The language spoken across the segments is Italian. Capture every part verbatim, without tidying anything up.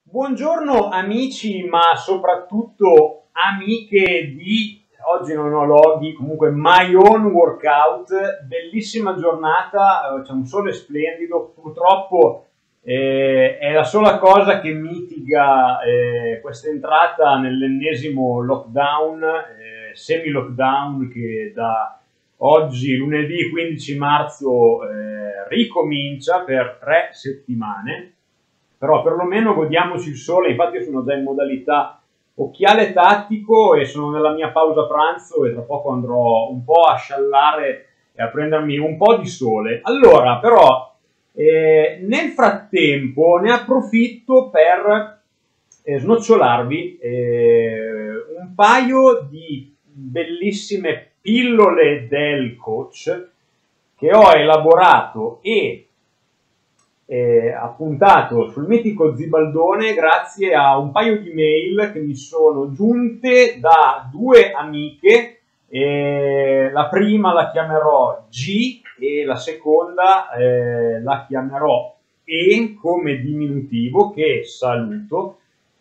Buongiorno amici, ma soprattutto amiche di, oggi non ho loghi, comunque My Own Workout, bellissima giornata, c'è un sole splendido, purtroppo eh, è la sola cosa che mitiga eh, questa entrata nell'ennesimo lockdown, eh, semi-lockdown che da oggi, lunedì quindici marzo, eh, ricomincia per tre settimane. Però perlomeno godiamoci il sole. Infatti io sono già in modalità occhiale tattico e sono nella mia pausa pranzo e tra poco andrò un po' a sciallare e a prendermi un po' di sole. Allora, però, eh, nel frattempo ne approfitto per eh, snocciolarvi eh, un paio di bellissime pillole del coach che ho elaborato e Eh, appuntato sul mitico Zibaldone grazie a un paio di mail che mi sono giunte da due amiche. Eh, la prima la chiamerò G e la seconda eh, la chiamerò E come diminutivo, che saluto.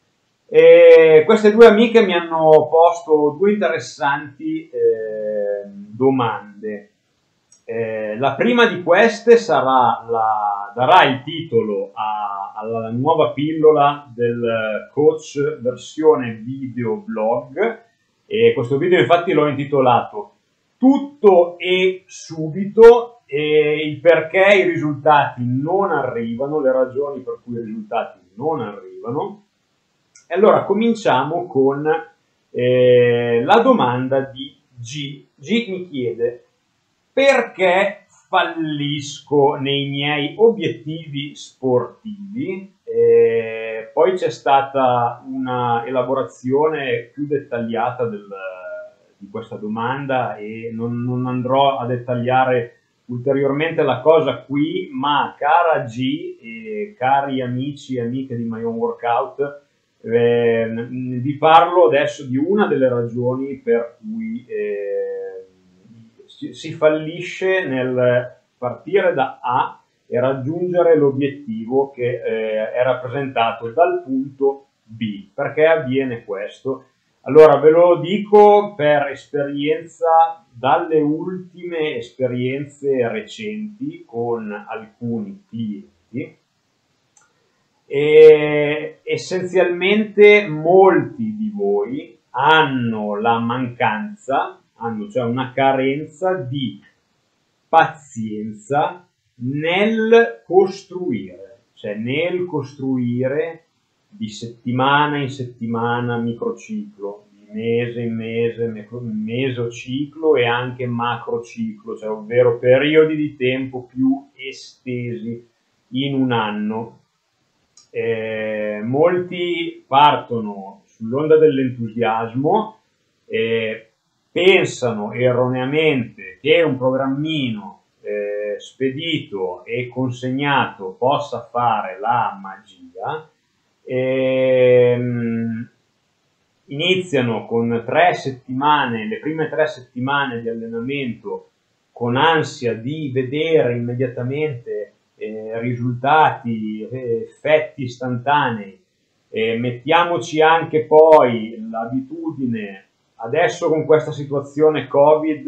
Eh, queste due amiche mi hanno posto due interessanti eh, domande. Eh, la prima di queste sarà la, darà il titolo a, alla nuova pillola del coach versione video blog, e questo video infatti l'ho intitolato Tutto e subito, e il perché i risultati non arrivano, le ragioni per cui i risultati non arrivano. E allora cominciamo con eh, la domanda di G. G mi chiede: perché fallisco nei miei obiettivi sportivi? E poi c'è stata una elaborazione più dettagliata del, di questa domanda e non, non andrò a dettagliare ulteriormente la cosa qui, ma cara G e cari amici e amiche di My Own Workout, eh, vi parlo adesso di una delle ragioni per cui eh, si fallisce nel partire da A e raggiungere l'obiettivo che eh, è rappresentato dal punto B. Perché avviene questo? Allora ve lo dico per esperienza, dalle ultime esperienze recenti con alcuni clienti. E essenzialmente molti di voi hanno la mancanza, hanno cioè una carenza di pazienza nel costruire, cioè nel costruire di settimana in settimana microciclo, di mese in mese, mesociclo e anche macrociclo, cioè ovvero periodi di tempo più estesi in un anno. Eh, molti partono sull'onda dell'entusiasmo e pensano erroneamente che un programmino eh, spedito e consegnato possa fare la magia. E, mh, iniziano con tre settimane, le prime tre settimane di allenamento, con ansia di vedere immediatamente Eh, risultati, eh, effetti istantanei. Eh, mettiamoci anche poi l'abitudine, adesso con questa situazione Covid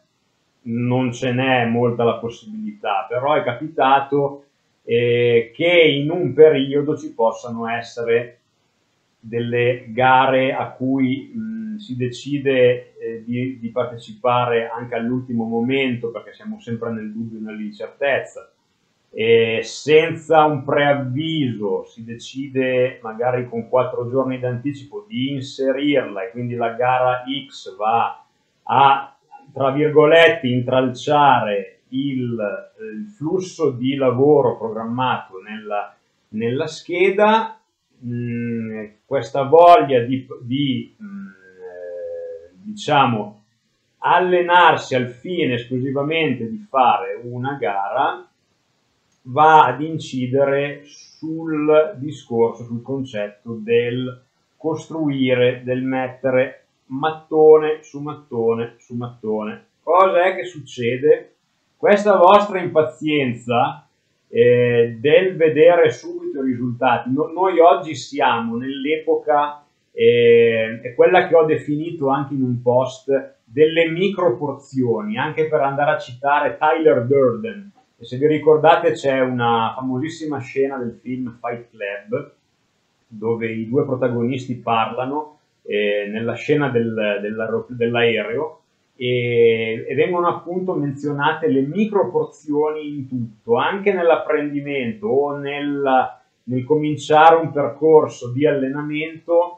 non ce n'è molta la possibilità, però è capitato eh, che in un periodo ci possano essere delle gare a cui mh, si decide eh, di, di partecipare anche all'ultimo momento, perché siamo sempre nel dubbio e nell'incertezza. E senza un preavviso si decide magari con quattro giorni d'anticipo di inserirla, e quindi la gara X va a, tra virgolette, intralciare il, il flusso di lavoro programmato nella, nella scheda. Mh, questa voglia di, di mh, eh, diciamo allenarsi al fine esclusivamente di fare una gara va ad incidere sul discorso, sul concetto del costruire, del mettere mattone su mattone su mattone. Cosa è che succede? Questa vostra impazienza eh, del vedere subito i risultati. No, noi oggi siamo nell'epoca, eh, è quella che ho definito anche in un post, delle microporzioni, anche per andare a citare Tyler Durden. E se vi ricordate c'è una famosissima scena del film Fight Club dove i due protagonisti parlano eh, nella scena del, dell'aereo e, e vengono appunto menzionate le microporzioni in tutto, anche nell'apprendimento o nel, nel cominciare un percorso di allenamento.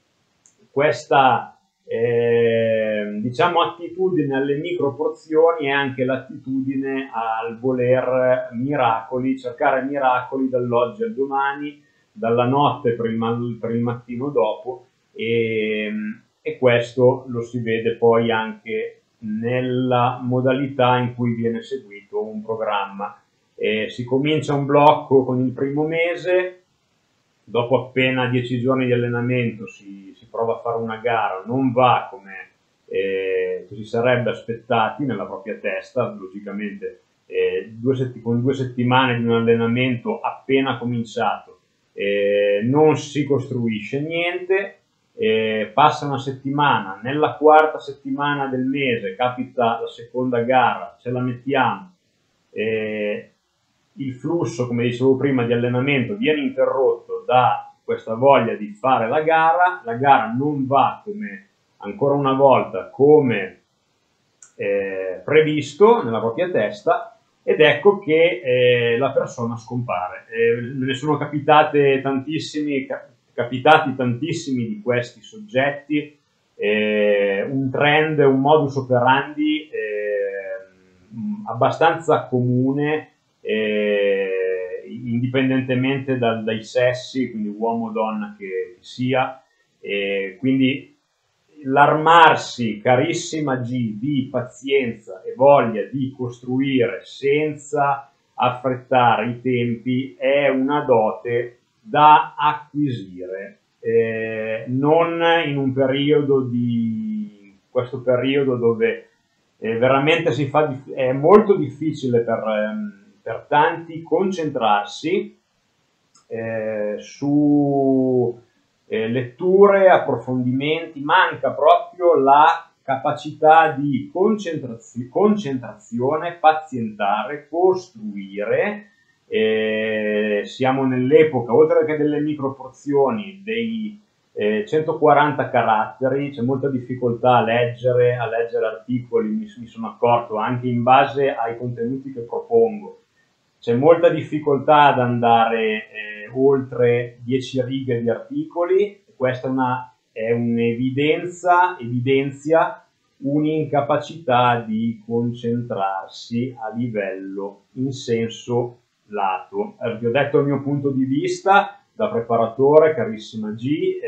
Questa eh, diciamo attitudine alle microporzioni è anche l'attitudine al voler miracoli, cercare miracoli dall'oggi al domani, dalla notte per il, per il mattino dopo, e, e questo lo si vede poi anche nella modalità in cui viene seguito un programma. Eh, si comincia un blocco con il primo mese, dopo appena dieci giorni di allenamento si, si prova a fare una gara, non va come eh, ci si sarebbe aspettati nella propria testa, logicamente eh, due con due settimane di un allenamento appena cominciato eh, non si costruisce niente, eh, passa una settimana, nella quarta settimana del mese capita la seconda gara, ce la mettiamo, eh, il flusso, come dicevo prima, di allenamento viene interrotto da questa voglia di fare la gara, la gara non va come, ancora una volta, come eh, previsto nella propria testa, ed ecco che eh, la persona scompare. Eh, me ne sono capitate tantissimi, capitati tantissimi di questi soggetti, eh, un trend, un modus operandi eh, abbastanza comune, eh, indipendentemente dal, dai sessi, quindi uomo o donna che sia, eh, quindi l'armarsi, carissima G, di pazienza e voglia di costruire senza affrettare i tempi è una dote da acquisire, eh, non in un periodo di questo periodo dove eh, veramente si fa, è molto difficile per, ehm, per tanti concentrarsi eh, su Eh, letture, approfondimenti, manca proprio la capacità di concentrazio concentrazione, pazientare, costruire. Eh, siamo nell'epoca, oltre che delle microporzioni, dei eh, centoquaranta caratteri, c'è molta difficoltà a leggere, a leggere articoli, mi, mi sono accorto, anche in base ai contenuti che propongo. C'è molta difficoltà ad andare eh, oltre dieci righe di articoli, questa è un'evidenza, evidenzia un'incapacità di concentrarsi a livello in senso lato. Eh, vi ho detto il mio punto di vista da preparatore, carissima G,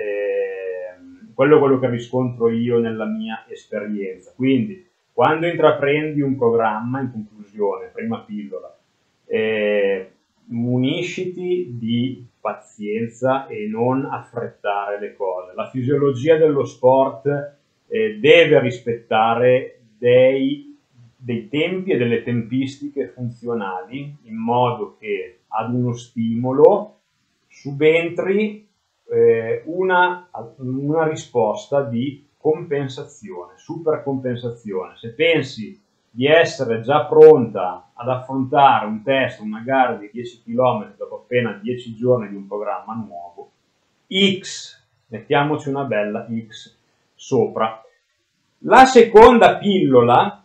eh, quello è quello che riscontro io nella mia esperienza. Quindi, quando intraprendi un programma, in conclusione, prima pillola, Eh, munisciti di pazienza e non affrettare le cose. La fisiologia dello sport eh, deve rispettare dei, dei tempi e delle tempistiche funzionali, in modo che ad uno stimolo subentri eh, una, una risposta di compensazione, supercompensazione. Se pensi di essere già pronta ad affrontare un test, una gara di dieci chilometri dopo appena dieci giorni di un programma nuovo, X, mettiamoci una bella X sopra. La seconda pillola,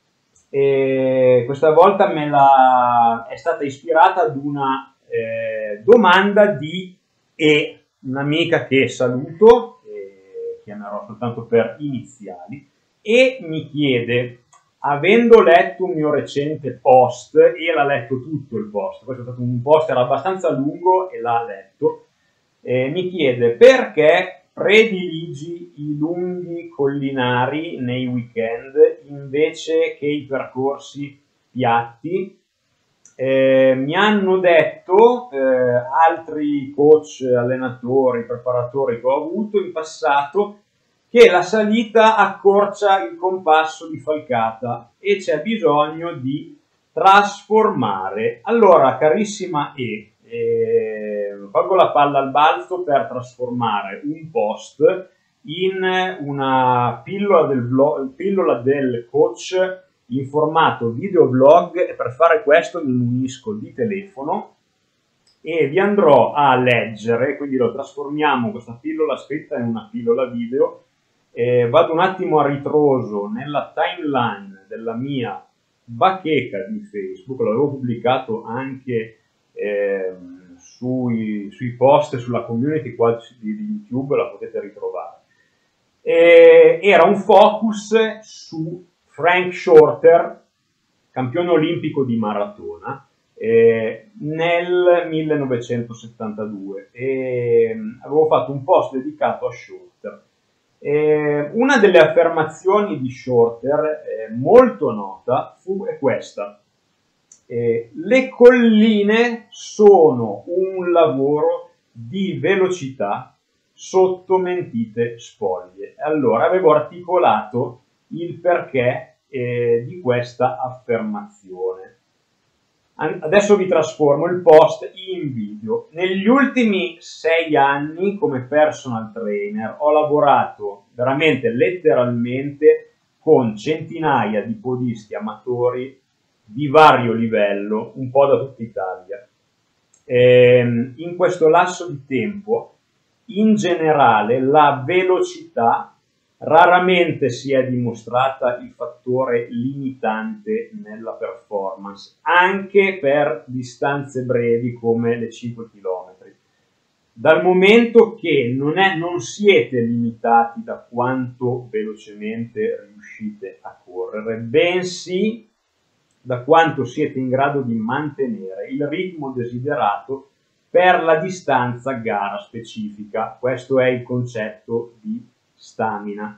eh, questa volta me la, è stata ispirata ad una eh, domanda di E, un'amica che saluto, eh, chiamerò soltanto per iniziali, e mi chiede: avendo letto un mio recente post, e l'ha letto tutto il post, questo è stato un post, era abbastanza lungo e l'ha letto, eh, mi chiede perché prediligi i lunghi collinari nei weekend invece che i percorsi piatti. Eh, mi hanno detto eh, altri coach, allenatori, preparatori che ho avuto in passato, che la salita accorcia il compasso di falcata e c'è bisogno di trasformare. Allora, carissima E, eh, colgo la palla al balzo per trasformare un post in una pillola del, blog, pillola del coach in formato videoblog, e per fare questo mi munisco di telefono e vi andrò a leggere, quindi lo trasformiamo questa pillola scritta in una pillola video. Eh, vado un attimo a ritroso nella timeline della mia bacheca di Facebook, l'avevo pubblicato anche eh, sui, sui post sulla community qua di YouTube, la potete ritrovare. Eh, era un focus su Frank Shorter, campione olimpico di maratona, eh, nel millenovecentosettantadue, e avevo fatto un post dedicato a Shorter. Eh, una delle affermazioni di Shorter, eh, molto nota, fu è questa: eh, le colline sono un lavoro di velocità sotto mentite spoglie. Allora avevo articolato il perché eh, di questa affermazione. Adesso vi trasformo il post in video. Negli ultimi sei anni come personal trainer ho lavorato veramente letteralmente con centinaia di podisti amatori di vario livello, un po' da tutta Italia. E in questo lasso di tempo, in generale, la velocità raramente si è dimostrata il fattore limitante nella performance, anche per distanze brevi come le cinque chilometri. Dal momento che non, è, non siete limitati da quanto velocemente riuscite a correre, bensì da quanto siete in grado di mantenere il ritmo desiderato per la distanza gara specifica. Questo è il concetto di stamina.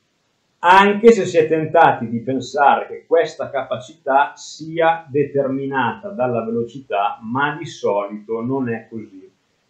Anche se si è tentati di pensare che questa capacità sia determinata dalla velocità, ma di solito non è così.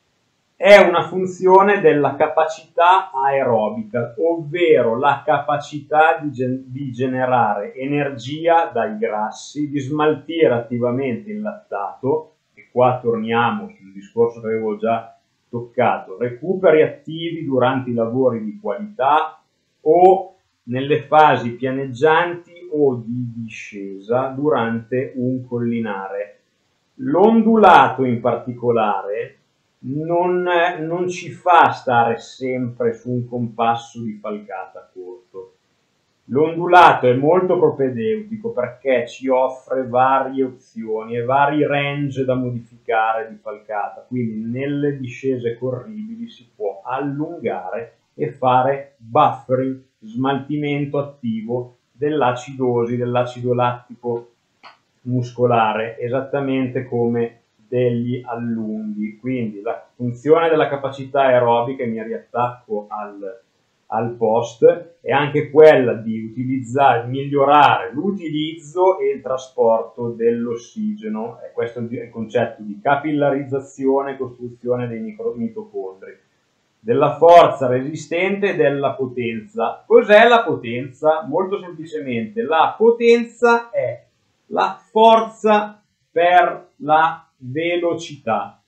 È una funzione della capacità aerobica, ovvero la capacità di, gen- di generare energia dai grassi, di smaltire attivamente il lattato, e qua torniamo sul discorso che avevo già toccato, recuperi attivi durante i lavori di qualità o nelle fasi pianeggianti o di discesa durante un collinare. L'ondulato in particolare non, non ci fa stare sempre su un compasso di falcata corto. L'ondulato è molto propedeutico perché ci offre varie opzioni e vari range da modificare di falcata, quindi nelle discese corribili si può allungare e fare buffering, smaltimento attivo dell'acidosi, dell'acido lattico muscolare, esattamente come degli allunghi. Quindi la funzione della capacità aerobica, e mi riattacco al al post, è anche quella di utilizzare, migliorare l'utilizzo e il trasporto dell'ossigeno. E questo è il concetto di capillarizzazione e costruzione dei micro, mitocondri, della forza resistente e della potenza. Cos'è la potenza? Molto semplicemente, la potenza è la forza per la velocità.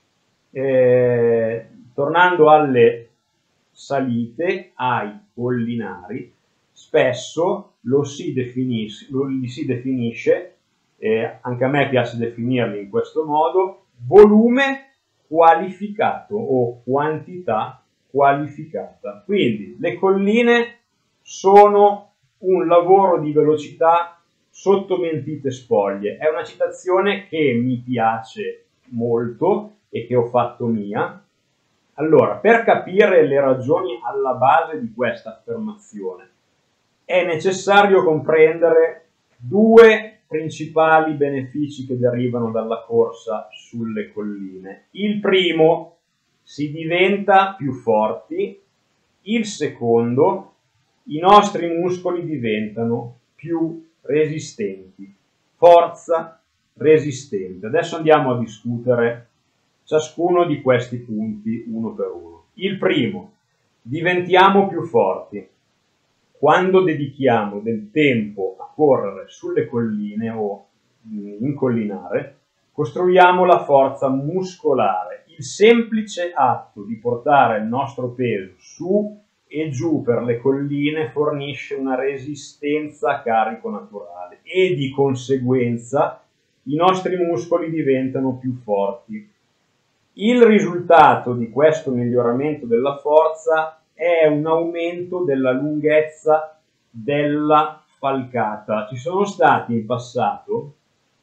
Eh, tornando alle salite, ai collinari, spesso lo si definisce, lo, li si definisce, eh, anche a me piace definirli in questo modo, volume qualificato o quantità qualificata. Quindi le colline sono un lavoro di velocità sotto mentite spoglie. È una citazione che mi piace molto e che ho fatto mia. Allora, per capire le ragioni alla base di questa affermazione è necessario comprendere due principali benefici che derivano dalla corsa sulle colline. Il primo, si diventa più forti. Il secondo, i nostri muscoli diventano più resistenti. Forza resistente. Adesso andiamo a discutere ciascuno di questi punti uno per uno. Il primo, diventiamo più forti. Quando dedichiamo del tempo a correre sulle colline o in collinare, costruiamo la forza muscolare. Il semplice atto di portare il nostro peso su e giù per le colline fornisce una resistenza a carico naturale e di conseguenza i nostri muscoli diventano più forti. Il risultato di questo miglioramento della forza è un aumento della lunghezza della falcata. Ci sono stati in passato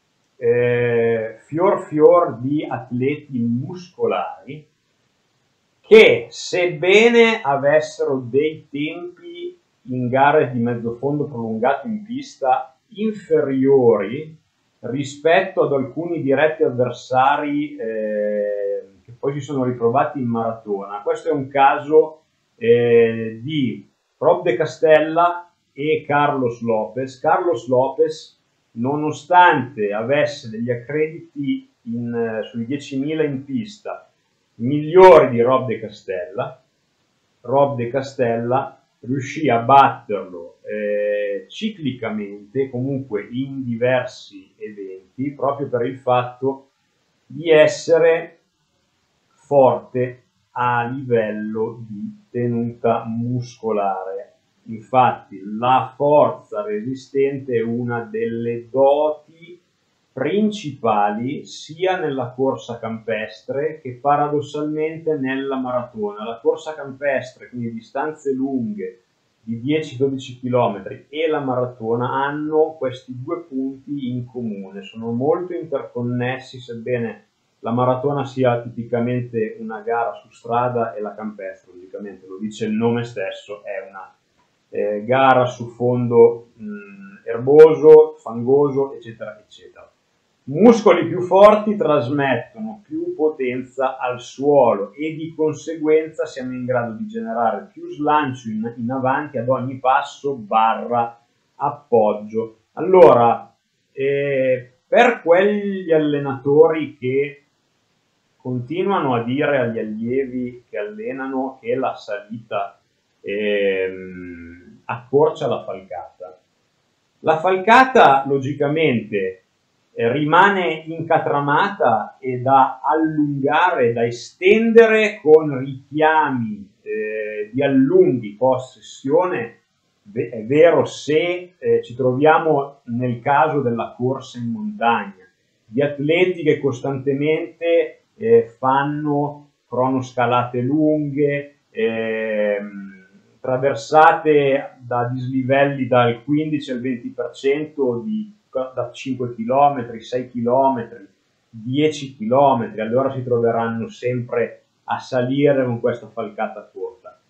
eh, fior fior di atleti muscolari che, sebbene avessero dei tempi in gare di mezzo fondo prolungato in pista inferiori rispetto ad alcuni diretti avversari eh, che poi si sono ritrovati in maratona. Questo è un caso eh, di Rob De Castella e Carlos Lopez. Carlos Lopez, nonostante avesse degli accrediti in, sui diecimila in pista migliori di Rob De Castella, Rob De Castella riuscì a batterlo eh, ciclicamente, comunque in diversi eventi, proprio per il fatto di essere forte a livello di tenuta muscolare. Infatti la forza resistente è una delle doti principali sia nella corsa campestre che paradossalmente nella maratona. La corsa campestre, quindi distanze lunghe di dieci dodici chilometri, e la maratona hanno questi due punti in comune, sono molto interconnessi, sebbene la maratona sia tipicamente una gara su strada e la campestre, logicamente lo dice il nome stesso, è una eh, gara su fondo mh, erboso, fangoso, eccetera, eccetera. Muscoli più forti trasmettono più potenza al suolo e di conseguenza siamo in grado di generare più slancio in, in avanti ad ogni passo barra appoggio. Allora, eh, per quegli allenatori che continuano a dire agli allievi che allenano che la salita ehm, accorcia la falcata, la falcata logicamente rimane incatramata e da allungare, da estendere con richiami eh, di allunghi post sessione. È vero se eh, ci troviamo nel caso della corsa in montagna, di atleti che costantemente eh, fanno cronoscalate lunghe, eh, traversate da dislivelli dal quindici al venti per cento di da cinque chilometri, sei chilometri, dieci chilometri, allora si troveranno sempre a salire con questa falcata corta.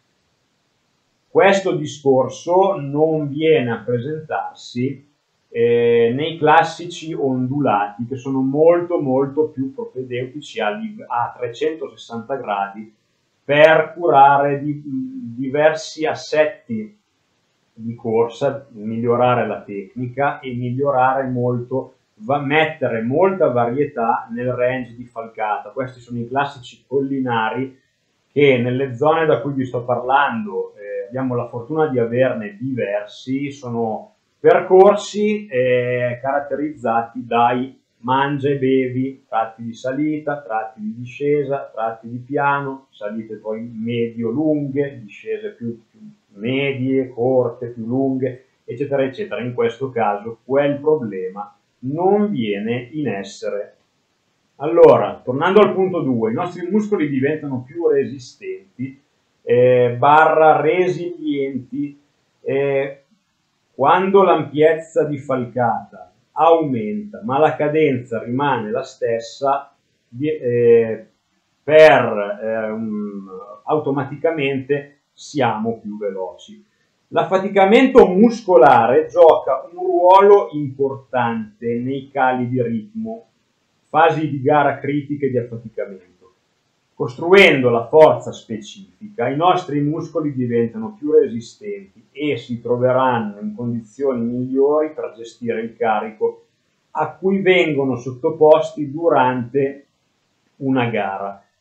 Questo discorso non viene a presentarsi eh, nei classici ondulati, che sono molto molto più propedeutici a, a trecentosessanta gradi per curare di, diversi assetti di corsa, migliorare la tecnica e migliorare molto, va mettere molta varietà nel range di falcata. Questi sono i classici collinari che nelle zone da cui vi sto parlando eh, abbiamo la fortuna di averne diversi. Sono percorsi eh, caratterizzati dai mangia e bevi, tratti di salita, tratti di discesa, tratti di piano, salite poi medio-lunghe, discese più, più medie, corte, più lunghe, eccetera, eccetera. In questo caso quel problema non viene in essere. Allora, tornando al punto due, i nostri muscoli diventano più resistenti, eh, barra resilienti, eh, quando l'ampiezza di falcata aumenta, ma la cadenza rimane la stessa, eh, per eh, um, automaticamente siamo più veloci. L'affaticamento muscolare gioca un ruolo importante nei cali di ritmo, fasi di gara critiche di affaticamento. Costruendo la forza specifica, i nostri muscoli diventano più resistenti e si troveranno in condizioni migliori per gestire il carico a cui vengono sottoposti durante una gara.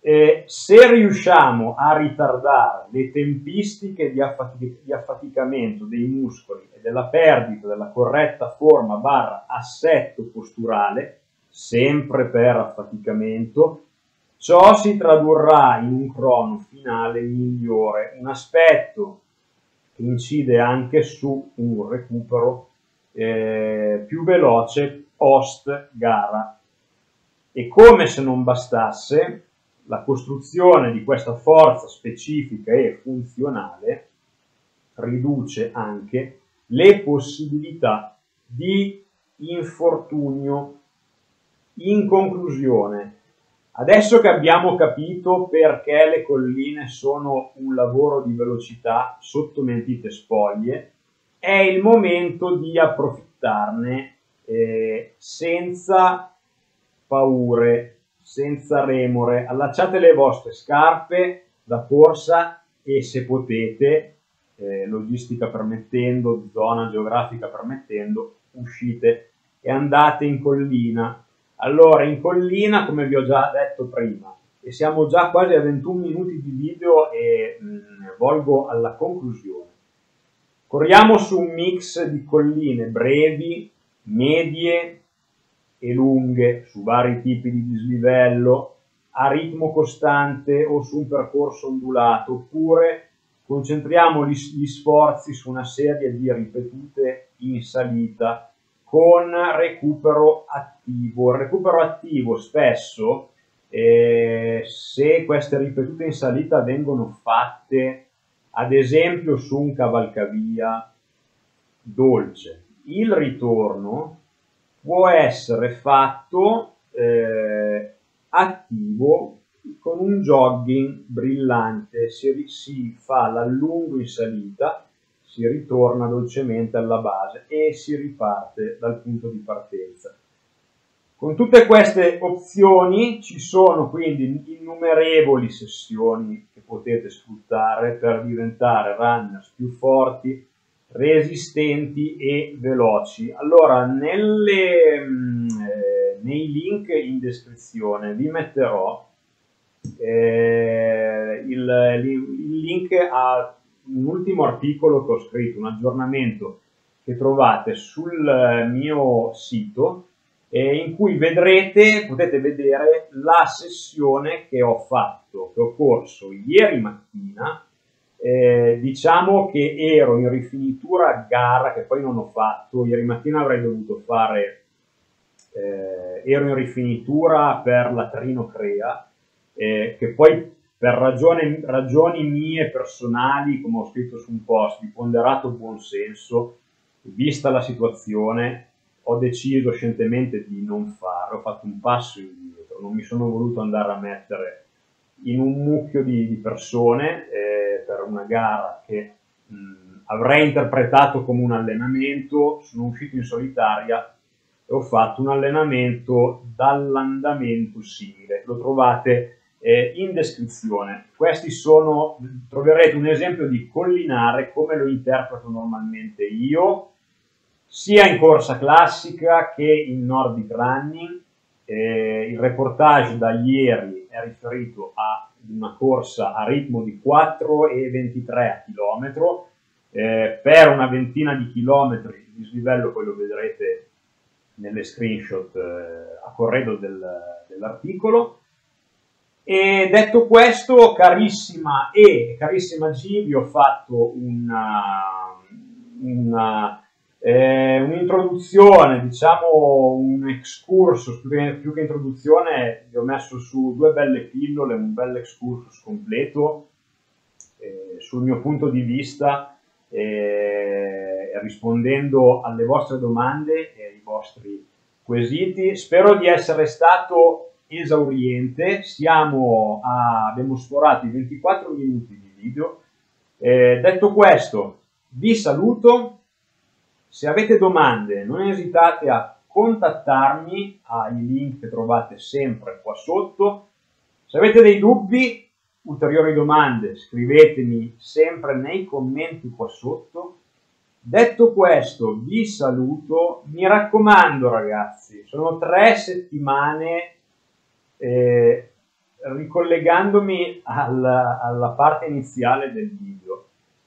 Eh, se riusciamo a ritardare le tempistiche di, affatic di affaticamento dei muscoli e della perdita della corretta forma barra assetto posturale, sempre per affaticamento, ciò si tradurrà in un crono finale migliore, un aspetto che incide anche su un recupero eh, più veloce post gara. E come se non bastasse, la costruzione di questa forza specifica e funzionale riduce anche le possibilità di infortunio. In conclusione, adesso che abbiamo capito perché le colline sono un lavoro di velocità sotto mentite spoglie, è il momento di approfittarne eh, senza paure, senza remore. Allacciate le vostre scarpe da corsa e, se potete, eh, logistica permettendo, zona geografica permettendo, uscite e andate in collina. Allora, in collina, come vi ho già detto prima, e siamo già quasi a ventuno minuti di video e mh, volgo alla conclusione. Corriamo su un mix di colline brevi, medie e lunghe, su vari tipi di dislivello, a ritmo costante o su un percorso ondulato, oppure concentriamo gli, gli sforzi su una serie di ripetute in salita con recupero attivo. Il recupero attivo spesso, eh, se queste ripetute in salita vengono fatte ad esempio su un cavalcavia dolce, il ritorno può essere fatto eh, attivo con un jogging brillante. Si, si fa l'allungo in salita, si ritorna dolcemente alla base e si riparte dal punto di partenza. Con tutte queste opzioni ci sono quindi innumerevoli sessioni che potete sfruttare per diventare runners più forti, resistenti e veloci. Allora, nelle, eh, nei link in descrizione vi metterò eh, il, il link a un ultimo articolo che ho scritto, un aggiornamento che trovate sul mio sito, eh, in cui vedrete, potete vedere la sessione che ho fatto, che ho corso ieri mattina. Eh, diciamo che ero in rifinitura a gara, che poi non ho fatto. Ieri mattina avrei dovuto fare, eh, ero in rifinitura per la Trino Crea, eh, che poi per ragione, ragioni mie personali, come ho scritto su un post, di ponderato buonsenso, vista la situazione, ho deciso scientemente di non farlo. Ho fatto un passo indietro, non mi sono voluto andare a mettere in un mucchio di, di persone eh, per una gara che mh, avrei interpretato come un allenamento. Sono uscito in solitaria e ho fatto un allenamento dall'andamento simile. Lo trovate eh, in descrizione. Questi sono, troverete un esempio di collinare come lo interpreto normalmente io, sia in corsa classica che in Nordic Running. Eh, il reportage da ieri è riferito a una corsa a ritmo di quattro e ventitré a chilometro, eh, per una ventina di chilometri di dislivello, poi lo vedrete nelle screenshot eh, a corredo del, dell'articolo. E detto questo, carissima E carissima G, vi ho fatto una, una Eh, un'introduzione, diciamo un excursus, più che, più che introduzione, vi ho messo su due belle pillole, un bel excursus completo eh, sul mio punto di vista, eh, rispondendo alle vostre domande e ai vostri quesiti. Spero di essere stato esauriente. Siamo a, abbiamo sforato i ventiquattro minuti di video. Eh, detto questo, vi saluto. Se avete domande, non esitate a contattarmi ai link che trovate sempre qua sotto. Se avete dei dubbi, ulteriori domande, scrivetemi sempre nei commenti qua sotto. Detto questo, vi saluto. Mi raccomando, ragazzi, sono tre settimane eh, ricollegandomi alla, alla parte iniziale del video,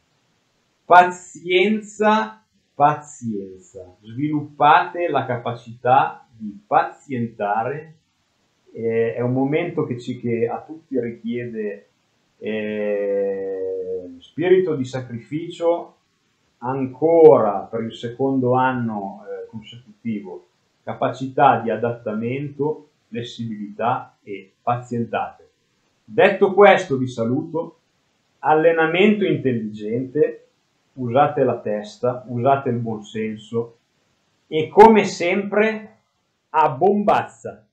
pazienza, pazienza, sviluppate la capacità di pazientare, eh, è un momento che, ci, che a tutti richiede eh, spirito di sacrificio, ancora per il secondo anno eh, consecutivo, capacità di adattamento, flessibilità e pazientate. Detto questo vi saluto, allenamento intelligente, usate la testa, usate il buon senso e come sempre a bombazza.